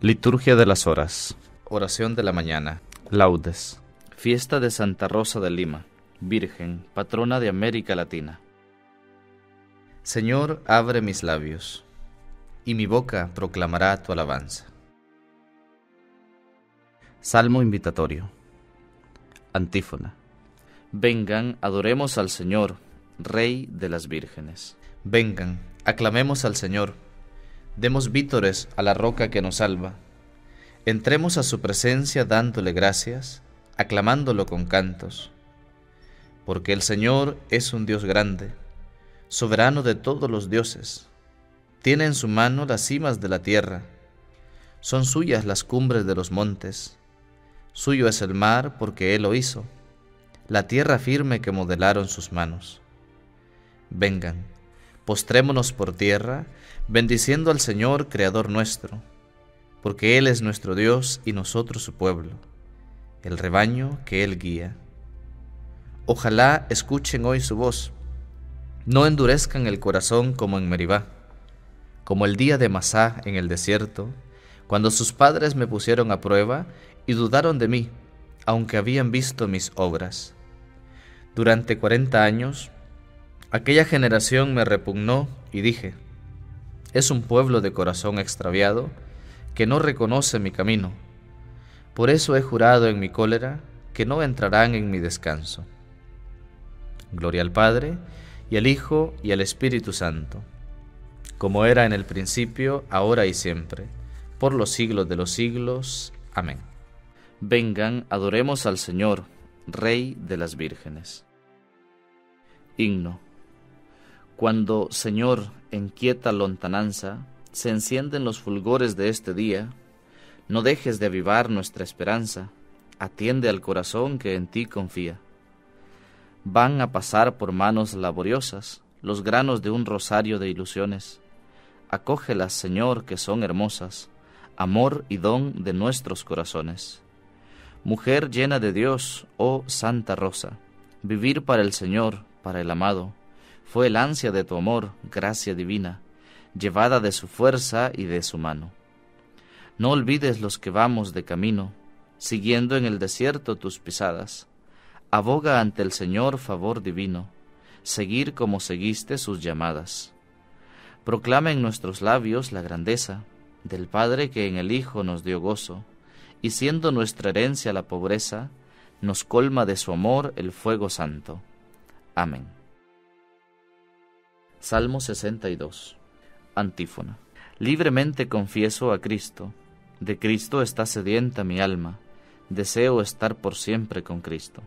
Liturgia de las horas. Oración de la mañana. Laudes. Fiesta de Santa Rosa de Lima, Virgen, patrona de América Latina. Señor, abre mis labios, y mi boca proclamará tu alabanza. Salmo invitatorio. Antífona. Vengan, adoremos al Señor, Rey de las vírgenes. Vengan, aclamemos al Señor, demos vítores a la roca que nos salva. Entremos a su presencia dándole gracias, aclamándolo con cantos. Porque el Señor es un Dios grande, soberano de todos los dioses. Tiene en su mano las cimas de la tierra, son suyas las cumbres de los montes. Suyo es el mar porque Él lo hizo, la tierra firme que modelaron sus manos. Vengan, postrémonos por tierra, bendiciendo al Señor, Creador nuestro, porque Él es nuestro Dios y nosotros su pueblo, el rebaño que Él guía. Ojalá escuchen hoy su voz, no endurezcan el corazón como en Meribá, como el día de Masá en el desierto, cuando sus padres me pusieron a prueba y dudaron de mí, aunque habían visto mis obras. Durante 40 años, aquella generación me repugnó y dije, es un pueblo de corazón extraviado que no reconoce mi camino. Por eso he jurado en mi cólera que no entrarán en mi descanso. Gloria al Padre, y al Hijo, y al Espíritu Santo, como era en el principio, ahora y siempre, por los siglos de los siglos. Amén. Vengan, adoremos al Señor, Rey de las vírgenes. Himno. Cuando, Señor, en quieta lontananza se encienden los fulgores de este día, no dejes de avivar nuestra esperanza, atiende al corazón que en ti confía. Van a pasar por manos laboriosas los granos de un rosario de ilusiones. Acógelas, Señor, que son hermosas, amor y don de nuestros corazones. Mujer llena de Dios, oh Santa Rosa, vivir para el Señor, para el amado, fue el ansia de tu amor, gracia divina, llevada de su fuerza y de su mano. No olvides los que vamos de camino, siguiendo en el desierto tus pisadas. Aboga ante el Señor favor divino, seguir como seguiste sus llamadas. Proclama en nuestros labios la grandeza del Padre que en el Hijo nos dio gozo, y siendo nuestra herencia la pobreza, nos colma de su amor el fuego santo. Amén. Salmo 62. Antífona. Libremente confieso a Cristo, de Cristo está sedienta mi alma, deseo estar por siempre con Cristo.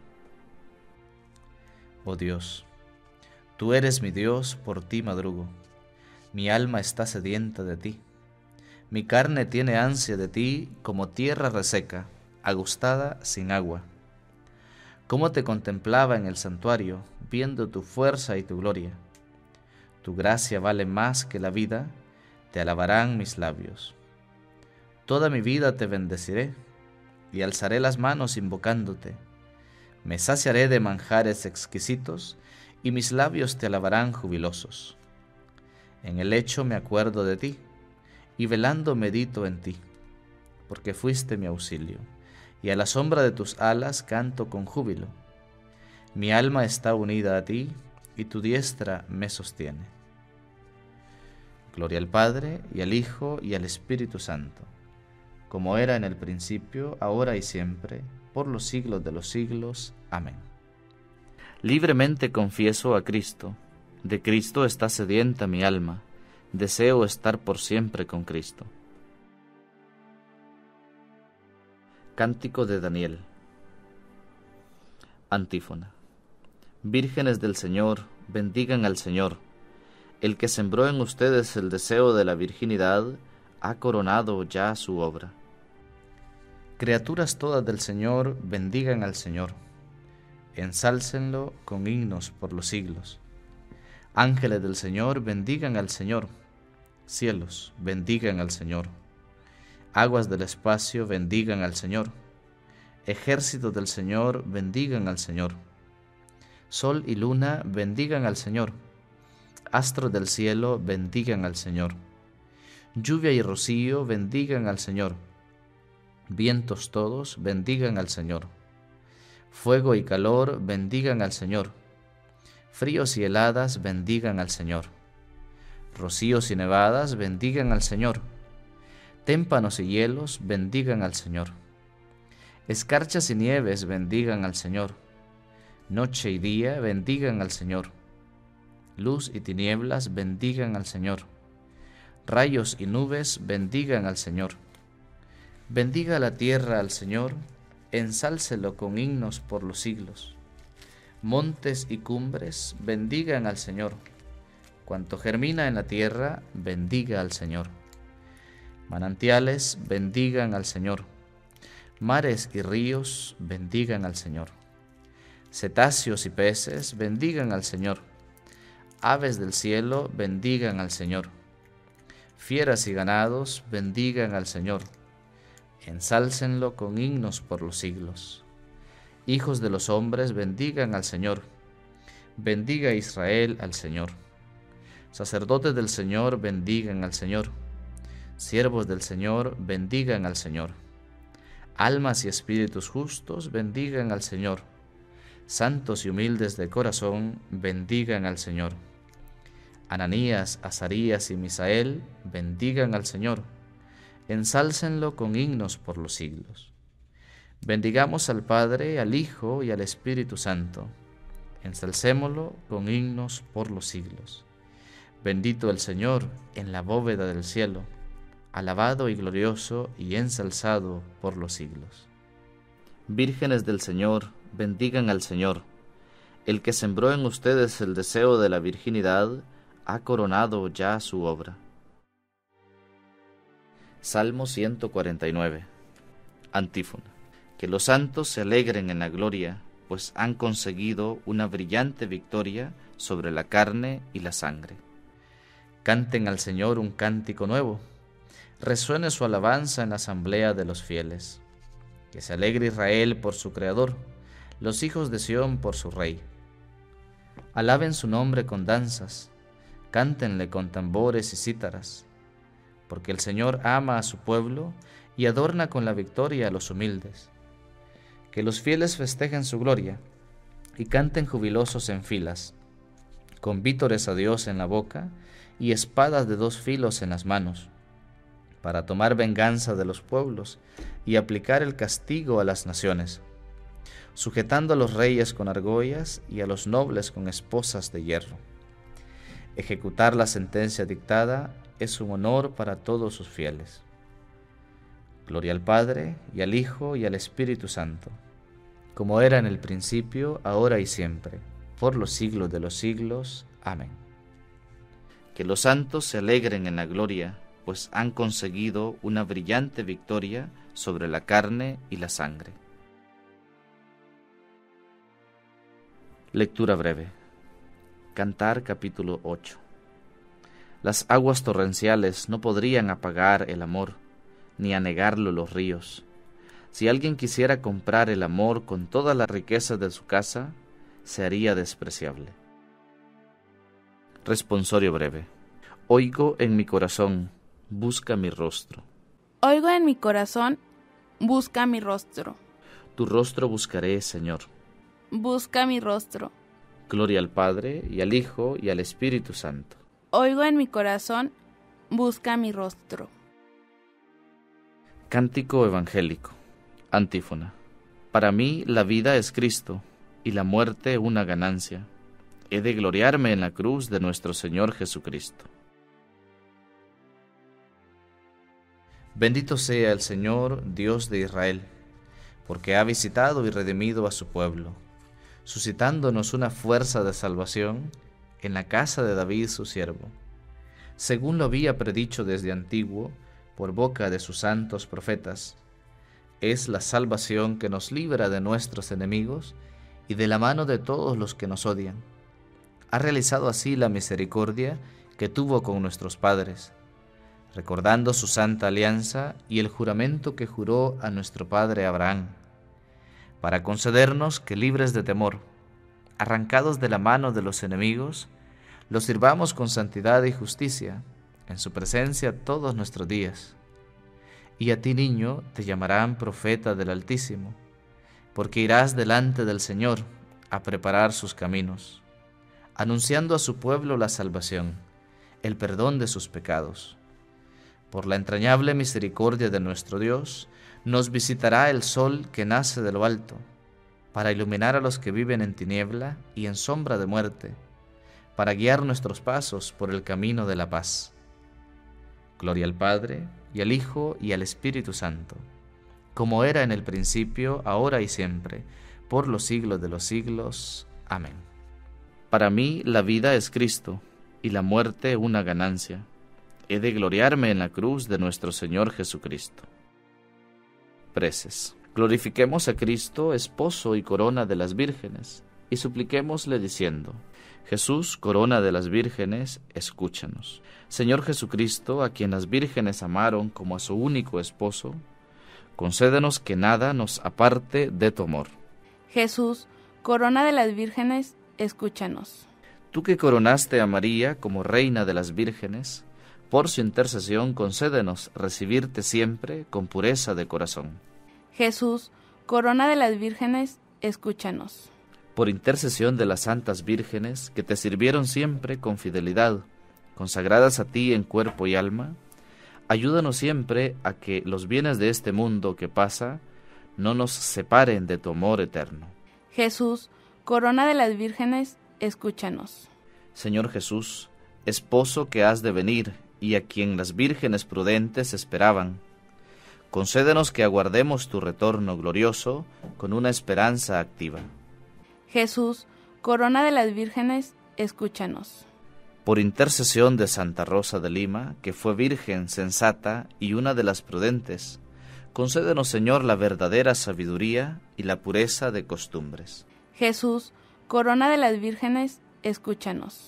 Oh Dios, tú eres mi Dios, por ti madrugo, mi alma está sedienta de ti, mi carne tiene ansia de ti como tierra reseca, agostada sin agua. Cómo te contemplaba en el santuario, viendo tu fuerza y tu gloria. Tu gracia vale más que la vida, te alabarán mis labios. Toda mi vida te bendeciré, y alzaré las manos invocándote. Me saciaré de manjares exquisitos, y mis labios te alabarán jubilosos. En el lecho me acuerdo de ti, y velando medito en ti, porque fuiste mi auxilio, y a la sombra de tus alas canto con júbilo. Mi alma está unida a ti, y tu diestra me sostiene. Gloria al Padre, y al Hijo, y al Espíritu Santo, como era en el principio, ahora y siempre, por los siglos de los siglos. Amén. Libremente confieso a Cristo, de Cristo está sedienta mi alma, deseo estar por siempre con Cristo. Cántico de Daniel. Antífona. Vírgenes del Señor, bendigan al Señor. El que sembró en ustedes el deseo de la virginidad, ha coronado ya su obra. Criaturas todas del Señor, bendigan al Señor. Ensálcenlo con himnos por los siglos. Ángeles del Señor, bendigan al Señor. Cielos, bendigan al Señor. Aguas del espacio, bendigan al Señor. Ejércitos del Señor, bendigan al Señor. Sol y luna, bendigan al Señor. Astros del cielo, bendigan al Señor. Lluvia y rocío bendigan al Señor. Vientos todos bendigan al Señor. Fuego y calor bendigan al Señor. Fríos y heladas bendigan al Señor. Rocíos y nevadas bendigan al Señor. Témpanos y hielos bendigan al Señor. Escarchas y nieves bendigan al Señor. Noche y día bendigan al Señor. Luz y tinieblas bendigan al Señor. Rayos y nubes bendigan al Señor. Bendiga la tierra al Señor, ensálcelo con himnos por los siglos. Montes y cumbres bendigan al Señor. Cuanto germina en la tierra, bendiga al Señor. Manantiales bendigan al Señor. Mares y ríos bendigan al Señor. Cetáceos y peces bendigan al Señor. Aves del cielo bendigan al Señor. Fieras y ganados bendigan al Señor. Ensálcenlo con himnos por los siglos. Hijos de los hombres bendigan al Señor. Bendiga Israel al Señor. Sacerdotes del Señor bendigan al Señor. Siervos del Señor bendigan al Señor. Almas y espíritus justos bendigan al Señor. Santos y humildes de corazón bendigan al Señor. Ananías, Azarías y Misael bendigan al Señor. Ensálcenlo con himnos por los siglos. Bendigamos al Padre, al Hijo y al Espíritu Santo. Ensalcémoslo con himnos por los siglos. Bendito el Señor en la bóveda del cielo, alabado y glorioso y ensalzado por los siglos. Vírgenes del Señor, bendigan al Señor. El que sembró en ustedes el deseo de la virginidad, ha coronado ya su obra. Salmo 149. Antífona. Que los santos se alegren en la gloria, pues han conseguido una brillante victoria sobre la carne y la sangre. Canten al Señor un cántico nuevo. Resuene su alabanza en la asamblea de los fieles. Que se alegre Israel por su Creador, los hijos de Sión por su Rey. Alaben su nombre con danzas, cántenle con tambores y cítaras, porque el Señor ama a su pueblo y adorna con la victoria a los humildes. Que los fieles festejen su gloria y canten jubilosos en filas, con vítores a Dios en la boca y espadas de 2 filos en las manos, para tomar venganza de los pueblos y aplicar el castigo a las naciones, sujetando a los reyes con argollas y a los nobles con esposas de hierro. Ejecutar la sentencia dictada es un honor para todos sus fieles. Gloria al Padre, y al Hijo, y al Espíritu Santo, como era en el principio, ahora y siempre, por los siglos de los siglos. Amén. Que los santos se alegren en la gloria, pues han conseguido una brillante victoria sobre la carne y la sangre. Lectura breve. Cantar capítulo 8. Las aguas torrenciales no podrían apagar el amor, ni anegarlo los ríos. Si alguien quisiera comprar el amor con toda la riqueza de su casa, se haría despreciable. Responsorio breve. Oigo en mi corazón, busca mi rostro. Oigo en mi corazón, busca mi rostro. Tu rostro buscaré, Señor. Busca mi rostro. Gloria al Padre, y al Hijo, y al Espíritu Santo. Oigo en mi corazón, busca mi rostro. Cántico evangélico. Antífona. Para mí la vida es Cristo, y la muerte una ganancia. He de gloriarme en la cruz de nuestro Señor Jesucristo. Bendito sea el Señor, Dios de Israel, porque ha visitado y redimido a su pueblo, suscitándonos una fuerza de salvación en la casa de David su siervo, según lo había predicho desde antiguo por boca de sus santos profetas. Es la salvación que nos libra de nuestros enemigos y de la mano de todos los que nos odian. Ha realizado así la misericordia que tuvo con nuestros padres, recordando su santa alianza y el juramento que juró a nuestro padre Abraham, para concedernos que, libres de temor, arrancados de la mano de los enemigos, los sirvamos con santidad y justicia, en su presencia todos nuestros días. Y a ti, niño, te llamarán profeta del Altísimo, porque irás delante del Señor a preparar sus caminos, anunciando a su pueblo la salvación, el perdón de sus pecados. Por la entrañable misericordia de nuestro Dios, nos visitará el sol que nace de lo alto, para iluminar a los que viven en tiniebla y en sombra de muerte, para guiar nuestros pasos por el camino de la paz. Gloria al Padre, y al Hijo, y al Espíritu Santo, como era en el principio, ahora y siempre, por los siglos de los siglos. Amén. Para mí la vida es Cristo, y la muerte una ganancia. He de gloriarme en la cruz de nuestro Señor Jesucristo. Preces. Glorifiquemos a Cristo, esposo y corona de las vírgenes, y supliquémosle diciendo: Jesús, corona de las vírgenes, escúchanos. Señor Jesucristo, a quien las vírgenes amaron como a su único esposo, concédenos que nada nos aparte de tu amor. Jesús, corona de las vírgenes, escúchanos. Tú que coronaste a María como reina de las vírgenes, por su intercesión concédenos recibirte siempre con pureza de corazón. Jesús, corona de las vírgenes, escúchanos. Por intercesión de las santas vírgenes que te sirvieron siempre con fidelidad, consagradas a ti en cuerpo y alma, ayúdanos siempre a que los bienes de este mundo que pasa no nos separen de tu amor eterno. Jesús, corona de las vírgenes, escúchanos. Señor Jesús, esposo que has de venir y a quien las vírgenes prudentes esperaban, concédenos que aguardemos tu retorno glorioso con una esperanza activa. Jesús, corona de las vírgenes, escúchanos. Por intercesión de Santa Rosa de Lima, que fue virgen sensata y una de las prudentes, concédenos, Señor, la verdadera sabiduría y la pureza de costumbres. Jesús, corona de las vírgenes, escúchanos.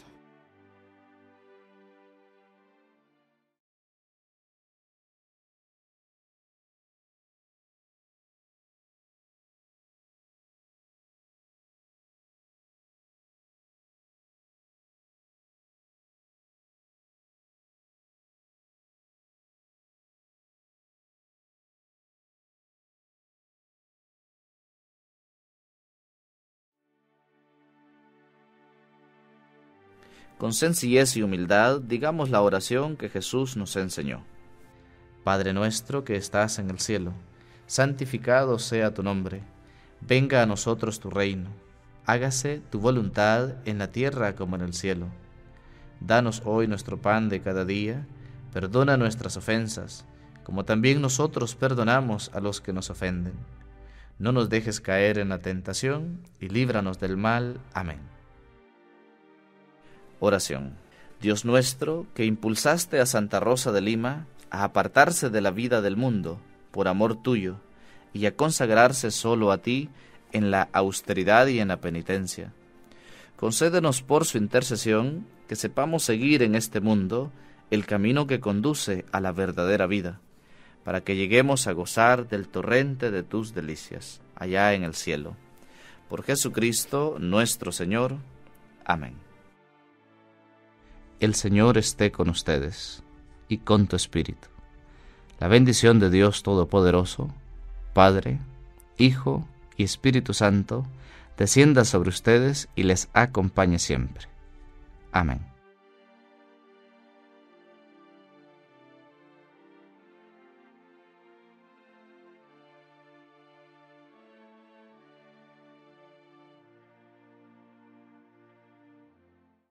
Con sencillez y humildad, digamos la oración que Jesús nos enseñó. Padre nuestro que estás en el cielo, santificado sea tu nombre. Venga a nosotros tu reino. Hágase tu voluntad en la tierra como en el cielo. Danos hoy nuestro pan de cada día. Perdona nuestras ofensas, como también nosotros perdonamos a los que nos ofenden. No nos dejes caer en la tentación y líbranos del mal. Amén. Oración. Dios nuestro, que impulsaste a Santa Rosa de Lima a apartarse de la vida del mundo por amor tuyo y a consagrarse solo a ti en la austeridad y en la penitencia, concédenos por su intercesión que sepamos seguir en este mundo el camino que conduce a la verdadera vida, para que lleguemos a gozar del torrente de tus delicias, allá en el cielo. Por Jesucristo nuestro Señor. Amén. El Señor esté con ustedes y con tu espíritu. La bendición de Dios Todopoderoso, Padre, Hijo y Espíritu Santo, descienda sobre ustedes y les acompañe siempre. Amén.